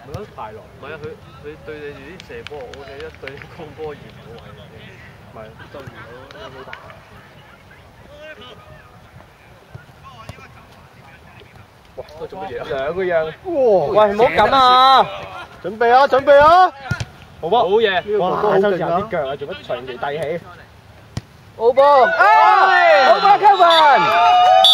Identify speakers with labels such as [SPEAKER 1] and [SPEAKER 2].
[SPEAKER 1] 唔得太耐。唔係啊，佢對你哋啲射波 O K， 一對啲攻波完唔到位。唔係對唔到，冇打。哇！都做乜嘢啊？兩個人。哇！喂，唔好咁啊！準備啊！準備啊！好波！好嘢！哇！周時有啲腳啊，做乜長期遞起？好波！好波 ，Kevin！